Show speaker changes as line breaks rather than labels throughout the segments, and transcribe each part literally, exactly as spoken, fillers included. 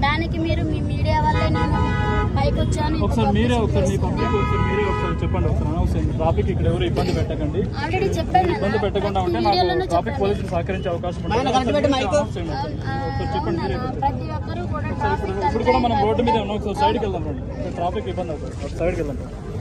దానికి మీరు మీ మీడియా వల్లే నేను పైకి వచ్చాను. ఆల్రెడీ చెప్పాను,
సహకరించే అవకాశం
ప్రతి ఒక్కరు కూడా
ఇప్పుడు కూడా మనం రోడ్డు మీద ఉన్నాం. ఒకసారి సైడ్కి వెళ్దాం, ట్రాఫిక్ ఇబ్బంది అవుతుంది, సైడ్కి వెళ్దాం.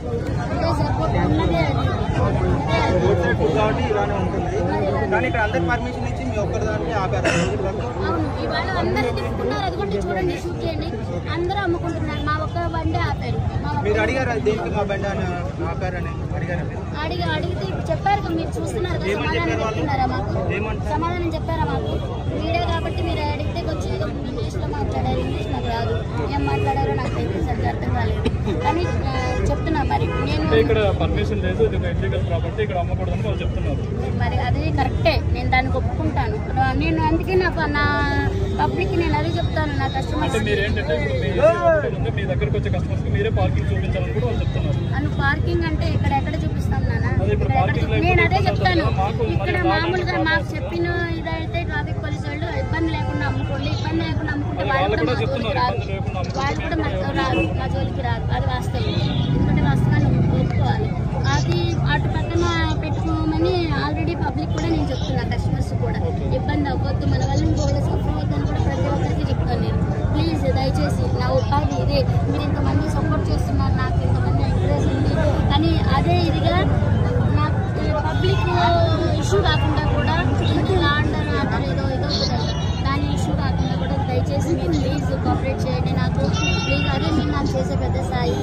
కాబట్టి ఇలానే ఉంటుంది, కానీ ఇక్కడ అందరికి పర్మిషన్ ఇచ్చి మీ ఒక్కరిదానికి ఆపారు.
అవును, ఇవాళ అందరూ తిప్పుకున్నారు. అదిగోండి చూడండి, షూట్ చేయండి, అందరూ అమ్ముకుంటున్నారు. మా ఒక్క బండి ఆపారు.
మీరు అడిగారు దేనికి మా బండి అని ఆపారని అడిగారు?
అడిగి అడిగితే ఇప్పుడు చెప్పారు కదా, మీరు చూస్తున్నారు కదా, సమాధానం చెప్తున్నారా మాకు? సమాధానం చెప్పారా మాకు? మీడియా కాబట్టి మీరు అడిగితే వచ్చి ఇంగ్లీష్ లో మాట్లాడారు. ఇంగ్లీష్ నాకు రాదు, ఏం మాట్లాడారో నాకు తెలియదు, సరిగ్గా అర్థం కాలేదు. కానీ చెప్తున్నా మరి నేను
ఇక్కడ పర్మిషన్ లేదు, ఇది ఇల్లీగల్ ప్రాపర్టీ, ఇక్కడ అమ్మకూడదని వాళ్ళు చెప్తున్నారు.
మరి అది కరెక్టే, నేను దానికి ఒప్పుకుంటాను. నేను అందుకే నాకు నా పబ్లిక్ నేను అదే చెప్తాను, నా కస్టమర్స్
మీరు ఏంటంటే మీ దగ్గరకు వచ్చే కస్టమర్స్ మీరే పార్కింగ్ చూపించాలని కూడా వాళ్ళు చెప్తున్నారు.
అను పార్కింగ్ అంటే ఇక్కడ ఎక్కడ చూపిస్తాం నాన్న? నేను అదే చెప్తాను. ఇక్కడ మామూలుగా మాకు చెప్పిన ఇదైతే ట్రాఫిక్ పోలీసు వాళ్ళు ఇబ్బంది లేకుండా అమ్ముకోండి, ఇబ్బంది లేకుండా అమ్ముకుంటే వాళ్ళు కూడా మా జోలికి రాదు, వాళ్ళు కూడా మా రాదు మా జోలికి రాదు. అది వాస్తవం, ఎందుకంటే వాస్తవాన్ని ఒప్పుకోవాలి. అది అటు పక్కన పెట్టుకోమని ఆల్రెడీ పబ్లిక్ కూడా నేను చెప్తున్నా, కస్టమర్స్ కూడా ఇబ్బంది అవ్వద్దు, మన వల్ల ఇంకోటి సఫర్ అవ్వద్దని కూడా ప్రతి ఒక్కరికి చెప్తాను నేను. ప్లీజ్ దయచేసి నా ఉపాధి ఇదే, మీరు ఇంతమంది సపోర్ట్ చేస్తున్నారు, నాకు ఇంతమంది ఎంకరేజ్ ఉంది. కానీ అదే ఇదిగా నాకు పబ్లిక్ ఇష్యూ కాకుండా కూడా ఆర్డర్ ఆర్డర్ ఏదో ఏదో దాని ఇష్యూ కాకుండా కూడా దయచేసి మీరు ప్లీజ్ కోఆపరేట్ చేయండి నాకు, ప్లీజ్. అదే మీరు నాకు చేసే పెద్ద స్థాయి.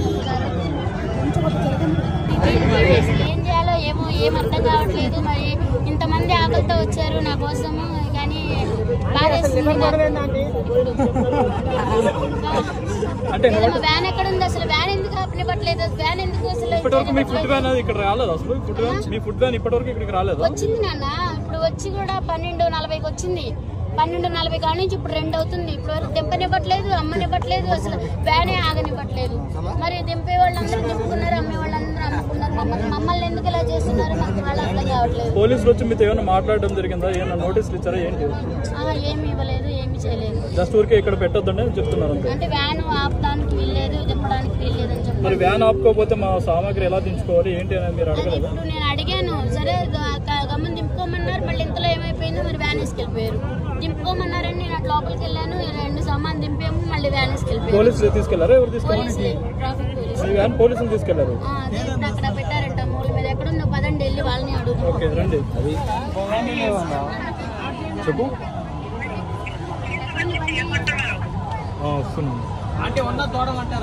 ఏం చేయాలో ఏమో ఏం అర్థం కావట్లేదు. మరి ఇంతమంది ఆకలితో వచ్చారు నా కోసము, కానీ బాధేస్తుంది. వ్యాన్ ఎక్కడ ఉంది అసలు? వ్యాన్ ఎందుకు ఆపనివ్వట్లేదు? వ్యాన్ ఎందుకు అసలు? వచ్చింది నాన్న, ఇప్పుడు వచ్చి కూడా పన్నెండు నలభైకి వచ్చింది. పన్నెండు నలభై కాడ నుంచి ఇప్పుడు రెండు అవుతుంది. ఇప్పుడు వరకు దింపనివ్వట్లేదు, అమ్మనివ్వట్లేదు, అసలు వ్యానే ఆగనివ్వట్లేదు. మరి దింపే వాళ్ళందరూ దింపుకున్నారు, అమ్మే వాళ్ళందరూ అమ్ముకున్నారు. మమ్మల్ని మమ్మల్ని ఎందుకు ఇలా చేస్తున్నారు నాకు వాళ్ళు అర్థం కావట్లేదు.
పోలీసులు వచ్చి మీతో ఏమైనా మాట్లాడడం జరిగిందా? ఏమైనా నోటీసులు ఇచ్చారా? ఏంటి?
ఏమి ఇవ్వలేదు, ఏమి చేయలేదు.
జస్ట్ ఊరికే ఇక్కడ పెట్టొద్దని చెప్తున్నారు.
అంటే వ్యాన్ ఆపడానికి వీల్లేదు, దింపడానికి వీల్లేదు అని చెప్పి.
మరి వ్యాన్ ఆపుకోకపోతే మా సామాగ్రి ఎలా దించుకోవాలి ఏంటి అని మీరు అడగలేదు?
ఇప్పుడు నేను అడిగాను, సరే గమ్మని దింపుకోమన్నారు. మళ్ళీ ఇంతలో ఏమైపోయిందో మరి వ్యాన్ వేసుకెళ్ళిపోయారు. దింపుకోమన్నారని నేను అటు లోపలికి వెళ్ళాను, రెండు సామాన్ దింపాము, మళ్ళీ వ్యాన్ వేసుకెళ్ళిపోయారు.
పోలీసులు తీసుకెళ్లారా? ఎవరు తీసుకెళ్ళారు?
Traffic police.
వ్యాన్ పోలీసులు తీసుకెళ్లారు.
అక్కడ పెట్టారంట మూల మీద. ఎక్కడుందో పదండి వెళ్ళి వాళ్ళని అడుగు.
చెప్పు.
అంటే ఉన్న తోడమంటారు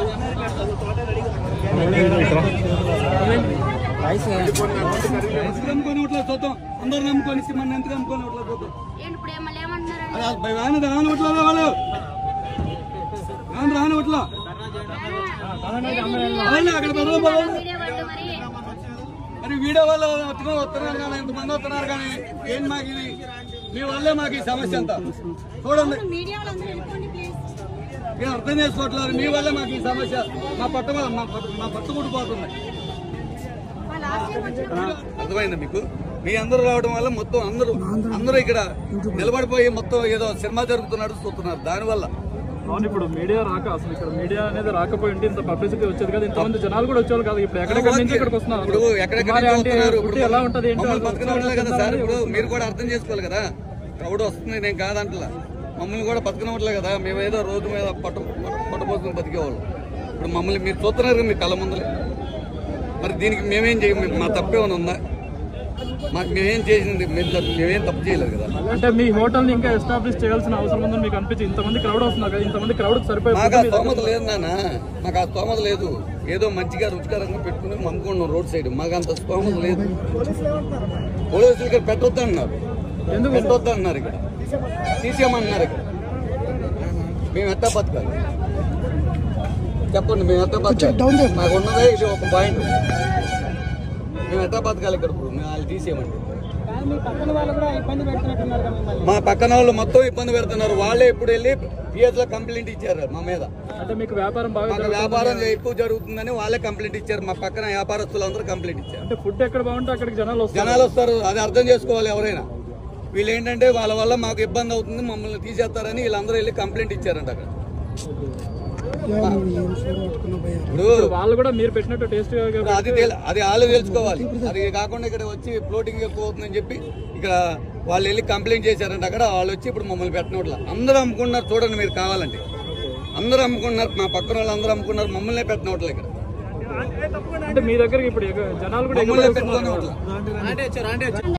నమ్ముకొని ఇట్లా చూద్దాం, అందరు నమ్ముకొని మన ఎంత నమ్ముకొని ఇట్లా చూద్దాం. రాని రాని ఇట్లా వాళ్ళు రాని రాని ఇట్లా అక్కడ మరి వీడియో వాళ్ళు వస్తున్నారు కానీ ఎంతమంది వస్తున్నారు కానీ ఏం మాకు ఇది మీ వల్లే మాకు ఈ సమస్య అంతా. చూడండి, మీరు అర్థం చేసుకోవట్లేదు, మీ వల్లే మాకు ఈ సమస్య. మా పట్ట మా పట్టు కుడిపోతుంది. అర్థమైందా మీకు? మీ అందరూ రావడం వల్ల మొత్తం అందరూ అందరూ ఇక్కడ నిలబడిపోయి మొత్తం ఏదో సినిమా జరుగుతున్నట్టు చూస్తున్నారు. దానివల్ల
అవును, ఇప్పుడు మీడియా రాక అసలు ఇక్కడ మీడియా అనేది రాకపోయి ఉంటే ఇంత పబ్లిసిటీ వచ్చేది కదా, ఇంతమంది జనాలు కూడా వచ్చేవాళ్ళు కాదు. ఇప్పుడు ఎక్కడెక్కడ నుంచి ఇక్కడికి వస్తున్నారు,
ఇప్పుడు ఎక్కడెక్కడ
ఎలా ఉంటది
బతకనట్లే కదా సార్. ఇప్పుడు మీరు కూడా అర్థం చేసుకోవాలి కదా, క్రౌడ్ వస్తుంది నేను కాదంటలా, మమ్మల్ని కూడా బతకనట్లే కదా. మేమేదో రోడ్డు మీద పట్టు పట్టుపోసుకుని బతికేవాళ్ళు. ఇప్పుడు మమ్మల్ని మీరు చూస్తున్నారు మీ కళ్ళ ముందలే. మరి దీనికి మేమేం చేయం? మా తప్పేమైనా ఉందా? మాకు మేమేం చేసింది? మేమేం తప్పు చేయలేదు కదా.
అంటే మీ హోటల్ ని ఇంకా ఎస్టాబ్లిష్ చేయాల్సిన అవసరం ఉందని మీకు అనిపించింది? ఇంతమంది క్రౌడ్ వస్తున్నారు కదా, ఇంతమంది క్రౌడ్ సరిపోయి
మాకు ఆ స్తోమత లేదు నాన్న, మాకు ఆ స్తోమత లేదు. ఏదో మంచిగా రుచికరంగా పెట్టుకుని అమ్ముకుంటున్నాం రోడ్ సైడ్, మాకు అంత స్తోమత లేదు. పోలీసులు ఇక్కడ పెట్టొద్దు అన్నారు, ఎందుకు పెట్టొద్దు అన్నారు, ఇక్కడ తీసేయమన్నారు. ఇక్కడ మేము ఎట్టా బతకాలి చెప్పండి? మేము ఎట్టా బతకాలి? మాకు ఉన్నదే ఇది ఒక పాయింట్. మేము ఎట్టా బతకాలి ఇక్కడ? ఇప్పుడు మేము వాళ్ళు తీసేయమండి. మా పక్కన వాళ్ళు మొత్తం ఇబ్బంది పెడుతున్నారు. వాళ్ళే ఇప్పుడు వెళ్ళి పిఎస్ లో కంప్లైంట్ ఇచ్చారు మా మీద.
అంటే మీకు వ్యాపారం బాగా
వ్యాపారం ఎక్కువ జరుగుతుందని వాళ్ళే కంప్లైంట్ ఇచ్చారు. మా పక్కన వ్యాపారస్తులు అందరూ కంప్లైంట్ ఇచ్చారు.
అంటే ఫుడ్ ఎక్కడ బాగుంటే అక్కడికి జనాలు
జనాలు వస్తారు, అది అర్థం చేసుకోవాలి ఎవరైనా. వీళ్ళు ఏంటంటే వాళ్ళ వల్ల మాకు ఇబ్బంది అవుతుంది, మమ్మల్ని తీసేస్తారని వీళ్ళందరూ వెళ్ళి కంప్లైంట్ ఇచ్చారంట అక్కడ. ఇప్పుడు
వాళ్ళు కూడా మీరు పెట్టినట్టు టేస్ట్
అది అది వాళ్ళు తెలుసుకోవాలి. అది కాకుండా ఇక్కడ వచ్చి ఫ్లోటింగ్ ఎక్కువ అవుతుందని చెప్పి ఇక్కడ వాళ్ళు వెళ్ళి కంప్లైంట్ చేశారంటే అక్కడ వాళ్ళు వచ్చి ఇప్పుడు మమ్మల్ని పెట్టినట్ల అందరూ అమ్ముకున్నారు. చూడండి మీరు కావాలంటే అందరూ అమ్ముకున్నారు, మా పక్కన వాళ్ళు అందరూ అమ్ముకున్నారు, మమ్మల్ని పెట్టినట్ల ఇక్కడ
అంటే మీ దగ్గర ఇప్పుడు జనాలు కూడా
మమ్మల్ని పెట్టుకునే